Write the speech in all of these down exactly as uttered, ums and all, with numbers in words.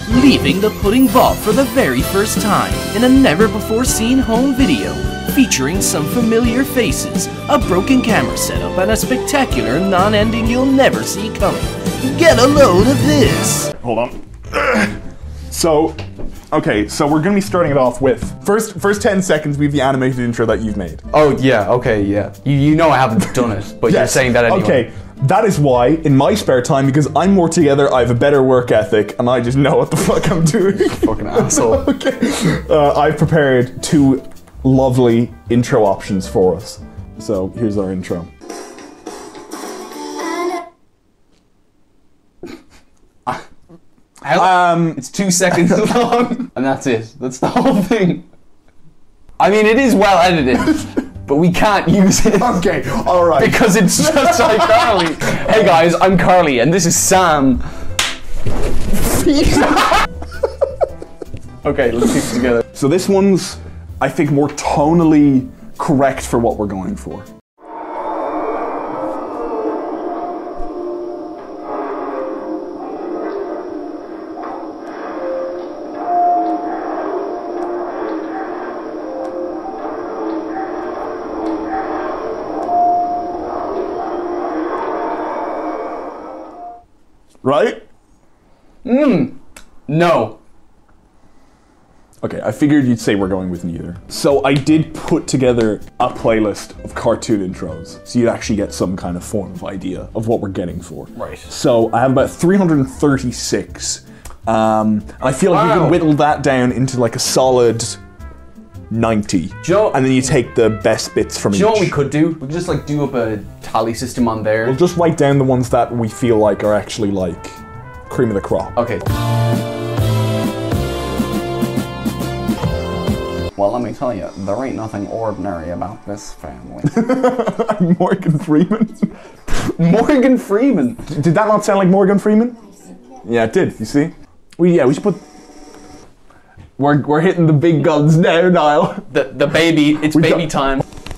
leaving the pudding vault for the very first time in a never-before-seen home video featuring some familiar faces, a broken camera setup, and a spectacular non-ending you'll never see coming. Get a load of this! Hold on. So, okay, so we're gonna be starting it off with first first ten seconds. We have the animated intro that you've made. Oh yeah, okay, yeah. You you know I haven't done it, but yes. You're saying that anyway. Okay, that is why in my spare time, because I'm more together, I have a better work ethic, and I just know what the fuck I'm doing. Fucking asshole. Okay, uh, I've prepared two lovely intro options for us. So here's our intro. Um, it's two seconds long, and that's it. That's the whole thing. I mean, it is well edited, but we can't use it. Okay, all right. Because it's just like Carly. Hey guys, I'm Carly, and this is Sam. Okay, let's keep it together. So this one's, I think, more tonally correct for what we're going for. Right? Mmm. No. Okay, I figured you'd say we're going with neither. So I did put together a playlist of cartoon intros, so you'd actually get some kind of form of idea of what we're getting for. Right. So I have about three hundred thirty-six. Um, and I feel like wow. we can whittle that down into like a solid ninety. Do you know, and then you take the best bits from do each. you know what we could do? We could just like do up a tally system on there. We'll just write down the ones that we feel like are actually like cream of the crop. Okay. Well, let me tell you, there ain't nothing ordinary about this family. Morgan Freeman? Morgan Freeman? Did that not sound like Morgan Freeman? Yeah, it did, you see? We, yeah, we should put... We're, we're hitting the big guns now, Niall. The, the baby, it's we baby got... time.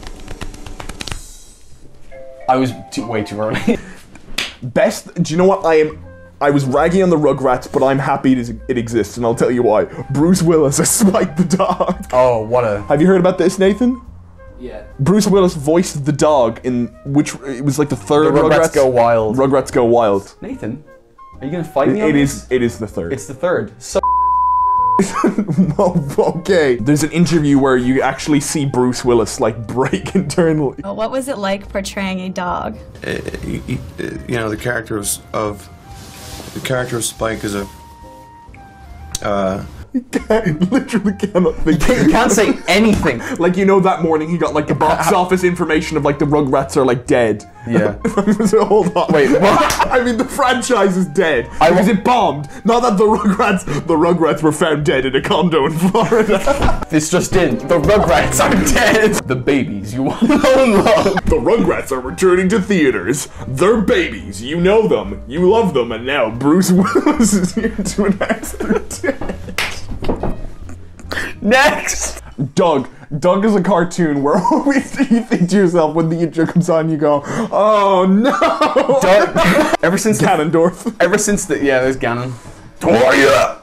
I was too, way too early. Best, do you know what I am... I was ragging on the Rugrats, but I'm happy it, it exists, and I'll tell you why. Bruce Willis as Spike the dog. Oh, what a... Have you heard about this, Nathan? Yeah. Bruce Willis voiced the dog in which... It was like the third the Rugrats, Rugrats Go Wild. Rugrats Go Wild. Nathan, are you gonna fight me it, on it this? is. It is the third. It's the third. So okay. There's an interview where you actually see Bruce Willis like break internally. What was it like portraying a dog? Uh, you, you know, the character of, of the character of Spike is a. Uh, He can't, literally cannot think. You can't say anything. Like, you know, that morning he got like the box office information of like the Rugrats are like dead. Yeah. So, hold on. Wait, what? I mean, the franchise is dead I because it bombed. Not that the Rugrats, the Rugrats were found dead in a condo in Florida. This just in. The Rugrats are dead. The babies you all love. The Rugrats are returning to theaters. They're babies. You know them. You love them. And now Bruce Willis is here to announce they're dead. Next! Doug. Doug is a cartoon where always you think to yourself when the intro comes on, you go, oh no! Doug, ever since Ganondorf. The, ever since the, yeah, there's Ganon. Toya!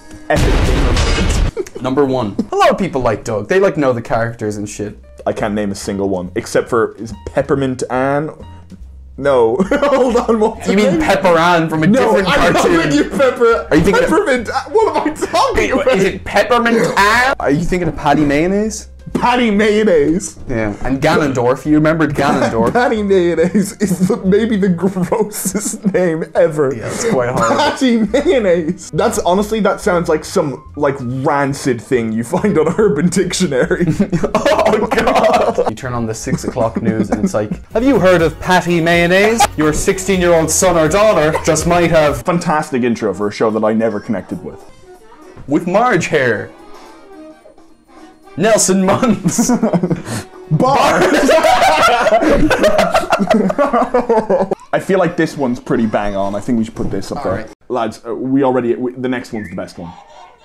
Epic. Number one. A lot of people like Doug. They like know the characters and shit. I can't name a single one, except for, is Peppermint Ann? No. Hold on, what? You mean Pepper Ann from a no, different I'm cartoon? No, I'm not Pepper. Are you thinking Peppermint of, what am I talking about? Is it Peppermint Ann? Are you thinking of Patty Mayonnaise? Patty Mayonnaise. Yeah, and Ganondorf. You remembered Ganondorf. Patty Mayonnaise is the, maybe the grossest name ever. Yeah, it's quite hard. Patty Mayonnaise. That's honestly, that sounds like some like rancid thing you find on Urban Dictionary. Oh god. You turn on the six o'clock news and it's like, have you heard of Patty Mayonnaise? Your sixteen-year-old son or daughter just might have... Fantastic intro for a show that I never connected with. With Marge hair. Nelson Muntz. Bars! I feel like this one's pretty bang on. I think we should put this up All there. right. Lads, uh, we already, we, the next one's the best one.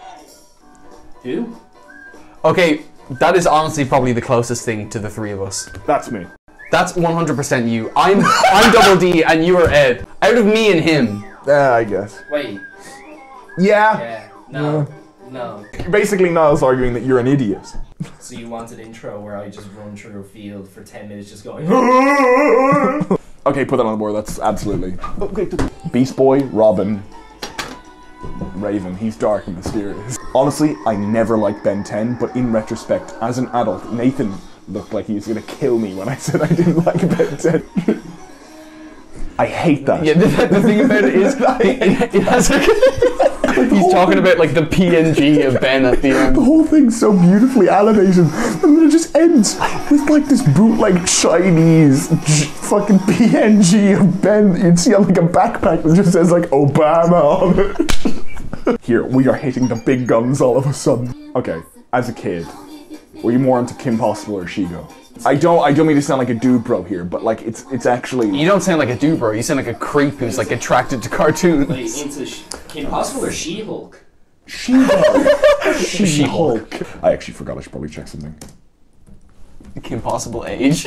You? Okay, that is honestly probably the closest thing to the three of us. That's me. That's one hundred percent you. I'm I'm Double D and you are Ed. Out of me and him. Yeah, uh, I guess. Wait. Yeah. Yeah. No. No. Basically, Niall's arguing that you're an idiot. So you want an intro where I just run through a field for ten minutes just going... Okay, put that on the board, that's absolutely... Beast Boy, Robin, Raven, he's dark and mysterious. Honestly, I never liked Ben ten, but in retrospect, as an adult, Nathan looked like he was gonna kill me when I said I didn't like Ben ten. I hate that. Yeah, the, the thing about it is, it, it has like, he's talking about like the P N G of Ben at the end. The whole thing's so beautifully animated, and then it just ends with like this bootleg Chinese fucking P N G of Ben that you'd see on like a backpack that just says like Obama on it. Here, we are hitting the big guns all of a sudden. Okay, as a kid, were you more into Kim Possible or Shigo? I don't I don't mean to sound like a dude bro here, but like it's it's actually... You don't sound like a dude bro, you sound like a creep who's like attracted to cartoons. Wait, into Sh Kim Possible or She-Hulk? She-Hulk. She-Hulk. I actually forgot I should probably check something. Kim Possible age.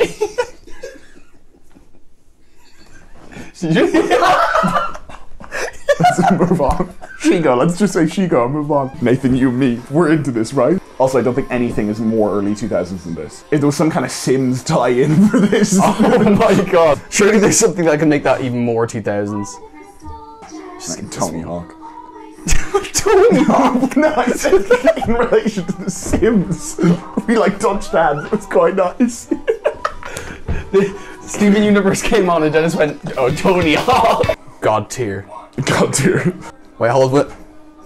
Let's move on. Shigo, let's just say Shigo and move on. Nathan, you and me, we're into this, right? Also, I don't think anything is more early two thousands than this. If there was some kind of Sims tie-in for this. Oh my god. Surely there's something that can make that even more two thousands. Just like Tony Hawk. Tony Hawk? No, I said in relation to the Sims. We like touched hands, it was quite nice. The Steven Universe came on and Dennis went, oh, Tony Hawk. God tier. God tier. Wait, hold it.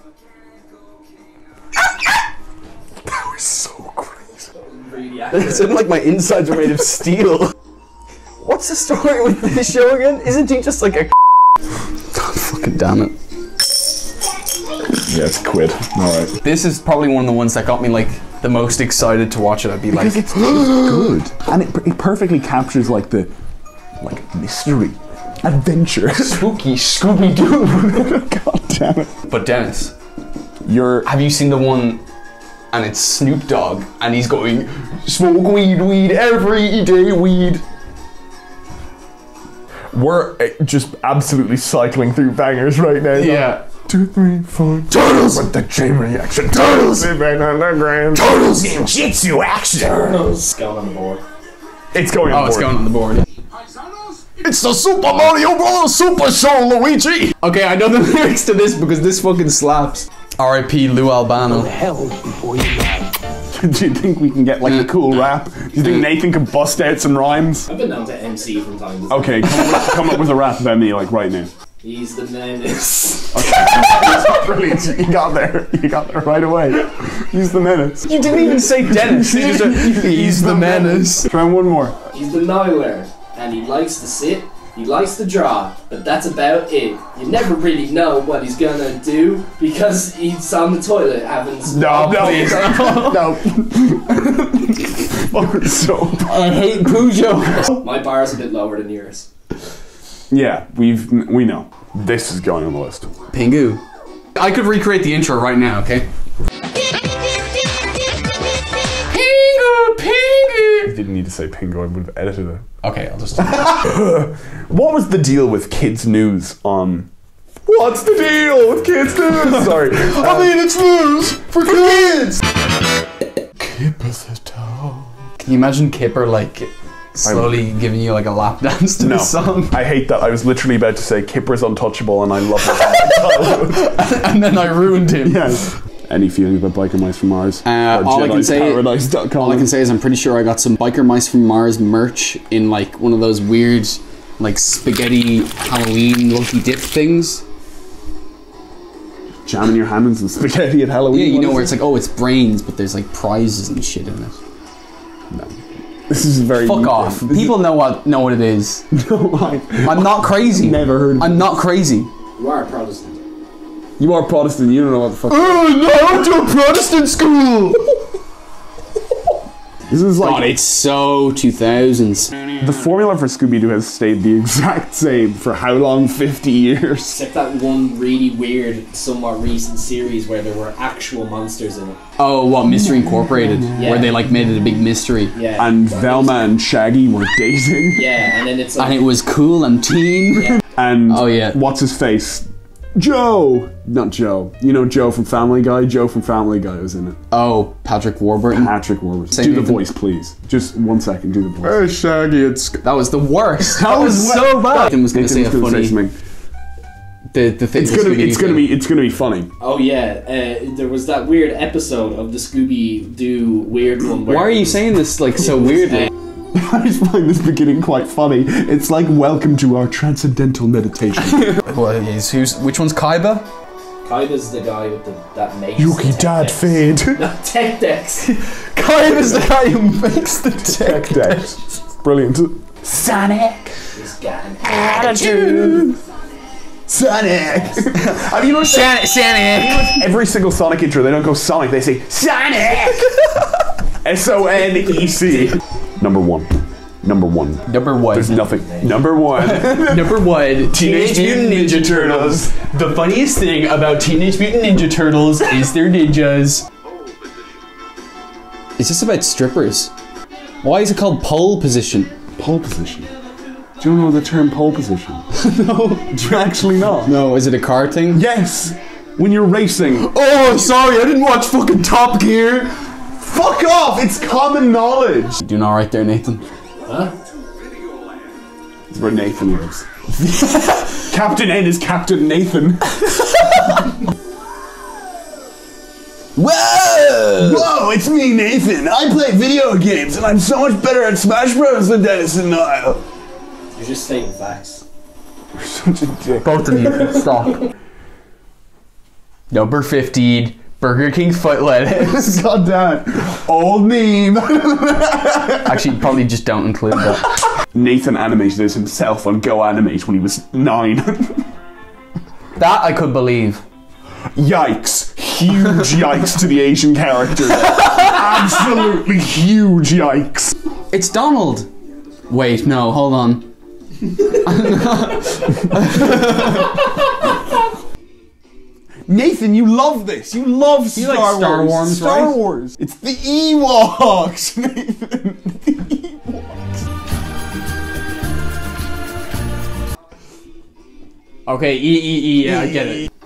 That was so crazy. Really It sounded like my insides were made of steel. What's the story with this show again? Isn't he just like a God fucking damn it. Yeah, it's quid. Alright. This is probably one of the ones that got me like the most excited to watch it. I'd be Because like, it's good. And it, it perfectly captures like the like mystery. Adventure. spooky Scooby-Doo. God damn it. But Dennis, You're... have you seen the one and it's Snoop Dogg and he's going, smoke weed, weed, every day weed. We're uh, just absolutely cycling through bangers right now. Yeah. Two, three, four. Turtles! With the chain reaction. Turtles! Turtles! Ninjutsu action! Turtles! It's going on the board. It's going on Oh, the it's board. going on the board. It's the Super Mario Bros. Super Show, Luigi! Okay, I know the lyrics to this because this fucking slaps. R I P Lou Albano. Hell before you die. Do you think we can get like a cool rap? Do you think Nathan can bust out some rhymes? I've been known to M C from time to time. Okay, come up, with, come up with a rap about me, like right now. He's the menace. Brilliant, you got there. You got there right away. He's the menace. You didn't even say Dennis. You just said, he's the menace. Try one more. He's the Niler, and he likes to sit, he likes to draw, but that's about it. You never really know what he's gonna do because he's on the toilet having some... No, no, no. Fucking so I hate Peugeot. My bar is a bit lower than yours. Yeah, we've we know. This is going on the list. Pingu. I could recreate the intro right now, okay? Pingu, Pingu. You didn't need to say Pingo, I would have edited it. Okay, I'll just. What was the deal with kids' news on... What's the deal with kids' news? Sorry. I mean, it's news for kids! Kipper's a dog. Can you imagine Kipper like slowly giving you like a lap dance to No, the song? I hate that. I was literally about to say Kipper's untouchable and I love it. And then I ruined him. Yes. Any feelings about Biker Mice from Mars? Uh, all I can say, Paradise dot com. all I can say is I'm pretty sure I got some Biker Mice from Mars merch in like one of those weird, like spaghetti Halloween lucky dip things. Jamming your hand in some spaghetti at Halloween. Yeah, you What know is where it? it's like, oh, it's brains, but there's like prizes and shit in it. No. This is very... Fuck off. This People know what know what it is. Is, no, I, I'm not crazy. Never heard of I'm not crazy. You are a Protestant. You are Protestant, you don't know what the fuck... Oh, no, I went to a Protestant school! This is like... God, it's so two thousands. The formula for Scooby-Doo has stayed the exact same for how long? fifty years. Except that one really weird, somewhat recent series where there were actual monsters in it. Oh, what, Mystery Incorporated? Yeah. Where they like made it a big mystery. Yeah. And Velma and Shaggy were dating. Yeah, and then it's like... And it was cool and teen. Yeah. And Oh, yeah. what's his face Joe! Not Joe. You know Joe from Family Guy? Joe from Family Guy was in it. Oh, Patrick Warburton. Patrick Warburton. Say Do the Nathan. voice, please. Just one second, do the voice. Hey, Shaggy, it's... That was the worst. That was so bad. Nathan was going to say a Nathan was gonna say funny... something. The, the thing It's gonna be, it's gonna be, it's gonna be funny. Oh yeah, uh, there was that weird episode of the Scooby-Doo weird one. Where Why are you saying this like so weirdly? I just find this beginning quite funny. It's like welcome to our transcendental meditation. Well, is, who's, which one's Kaiba? Kaiba's the guy with the, that makes Yuki the Dad tech Fade. decks. No, tech decks. Kaiba's the guy who makes the tech Tech decks. Brilliant. Sonic. He's got an Attitude. Sonic. Have you noticed that? Sonic. Every single Sonic intro, they don't go Sonic, they say Sonic. S O N E C. Number one. Number one. Number one. There's nothing. Number one. Number one. Teenage Mutant Ninja Turtles. The funniest thing about Teenage Mutant Ninja Turtles is they're ninjas. Is this about strippers? Why is it called pole position? Pole position. Do you know the term pole position? No. Do you actually not? No, is it a car thing? Yes. When you're racing. Oh, sorry, I didn't watch fucking Top Gear. Fuck off! It's common knowledge. Doing all right there, Nathan. Huh? It's where Nathan lives. Captain N is Captain Nathan. Whoa! Whoa, it's me, Nathan. I play video games, and I'm so much better at Smash Bros. Than Denis and Niall. You're just stating facts. You're such a dick. Both of you, stop. Number fifteen, Burger King foot lettuce. God damn it. Old meme. Actually, probably just don't include that. Nathan animated this himself on Go Animate when he was nine. That I could believe. Yikes. Huge yikes to the Asian character. Absolutely huge yikes. It's Donald. Wait, no, hold on. Nathan, you love this. You love You Star like Wars. Star Wars, Star right? Wars. It's the Ewoks, Nathan. The Ewoks. Okay, E E E, yeah, I get it.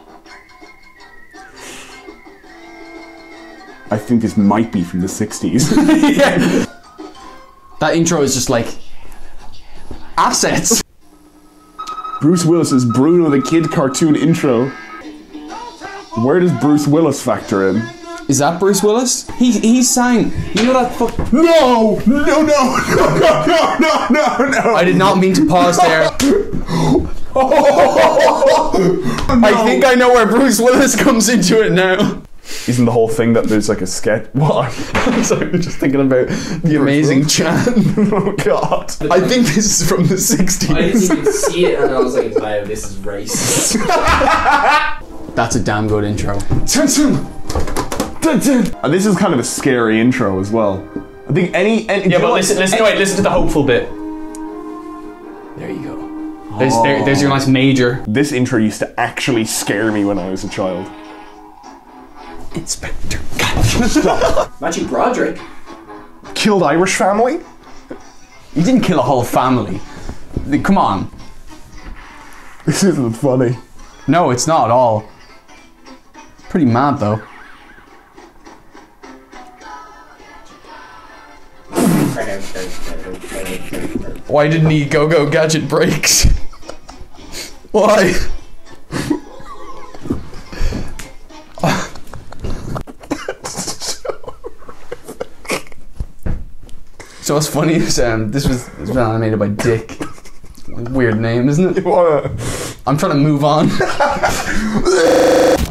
I think this might be from the sixties. Yeah. That intro is just like assets. Bruce Willis's Bruno the Kid cartoon intro. Where does Bruce Willis factor in? Is that Bruce Willis? He he sang. You know that fuck. No! No, no, no, no, no, no, no, no! I did not mean to pause there. I think I know where Bruce Willis comes into it now. Isn't the whole thing that there's like a sketch? What? I'm sorry, I'm just thinking about the amazing Chan. Oh god. I think this is from the I didn't sixties. even see it, and I was like, "Wow, this is racist." That's a damn good intro. And this is kind of a scary intro as well. I think any, any Yeah, but listen, listen, wait, listen to the hopeful bit. There you go. There's, there, there's your nice major. This intro used to actually scare me when I was a child. Inspector Gadget. Matthew Broderick. Killed Irish family? You didn't kill a whole family. Come on. This isn't funny. No, it's not at all. Pretty mad though. Why didn't he go-go gadget brakes? Why? So what's funny is um, this was this was animated by Dick. Weird name, isn't it? You wanna... I'm trying to move on.